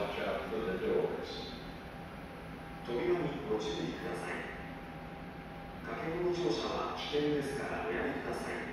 watch out for the doors. 扉にご注意ください。駆け込み乗車は危険ですからおやめください。